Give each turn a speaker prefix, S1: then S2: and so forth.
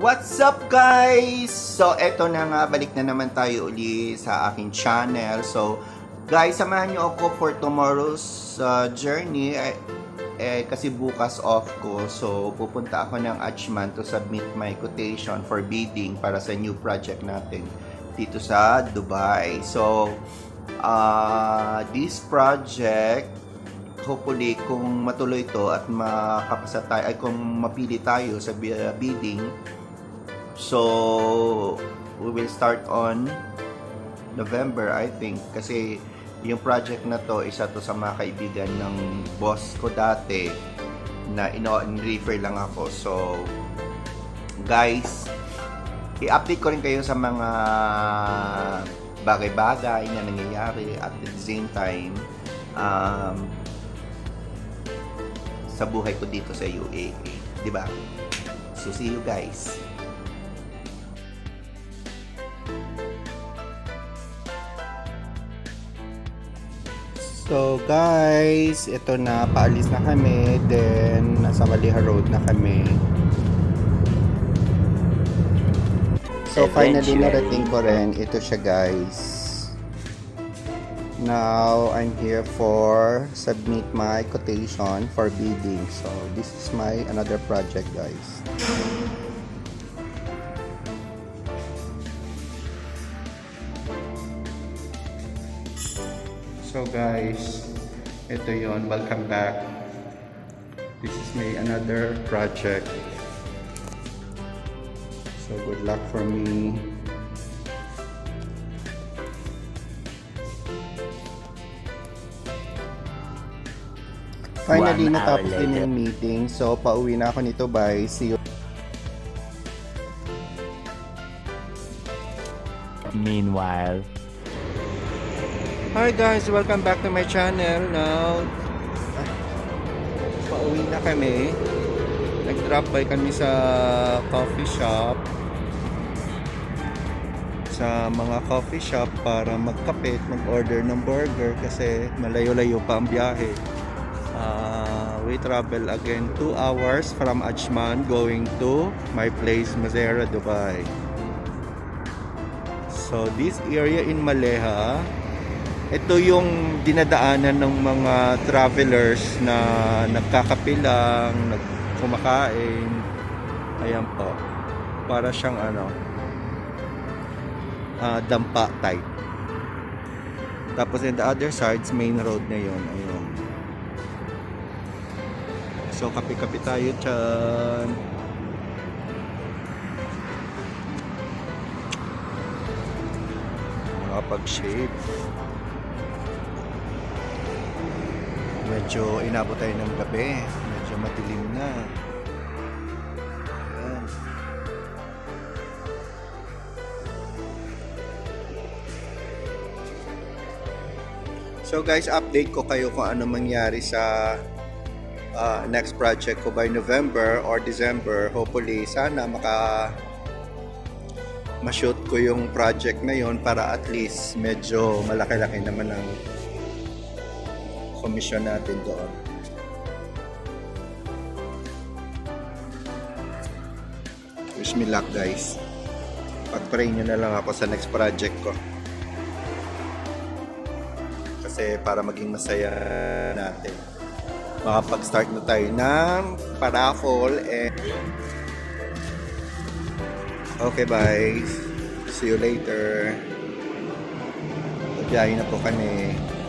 S1: What's up guys? So eto na nga, balik na naman tayo uli sa aking channel. So guys, samahan nyo ako for tomorrow's journey. Kasi bukas off ko. So pupunta ako ng Achman to submit my quotation for bidding para sa new project natin dito sa Dubai. So this project, hopefully kung matuloy to at makapasa tayo, ay kung mapili tayo sa bidding, so we will start on November I think, kasi yung project na to, isa to sa mga kaibigan ng boss ko dati na in-refer lang ako. So guys, i-update ko rin kayo sa mga bagay-bagay na nangyayari at the same time sa buhay ko dito sa UAE, di ba? So see you guys. So guys, ito na, paalis na kami, then nasa Maliha Road na kami. So finally narating ko rin, ito siya guys. Now I'm here for submit my quotation for bidding. So this is my another project guys. So guys, ito yon, welcome back. This is my another project. So good luck for me. Finally, natapos din yung meeting. So pauwi na ako nito, bye. See you.
S2: Meanwhile,
S1: hi guys, welcome back to my channel. Now pauwi na kami. Nag-drop by kami sa coffee shop, sa mga coffee shop para magkape at mag-order ng burger kasi malayo-layo pa ang biyahe. We travel again 2 hours from Achman going to my place, Mazera, Dubai. So this area in Maliha, ito yung dinadaanan ng mga travelers na nagkakapilang, kumakain. Ayan po, para siyang dampa type. Tapos in the other sides, main road na yun. Ayun. So kape-kape tayo dyan. Makapag-shave. Medyo inabot tayo ng gabi. Medyo madilim na. Ayan. So guys, update ko kayo kung ano mangyari sa next project ko by November or December. Hopefully, sana ma-shoot ko yung project na yon para at least medyo malaki-laki naman ang commission natin doon. Wish me luck guys. Pag-pray nyo na lang ako sa next project ko. Kasi para maging masaya natin. Makapag-start na tayo ng paraffle and okay, bye. See you later. Biyahe na po kami.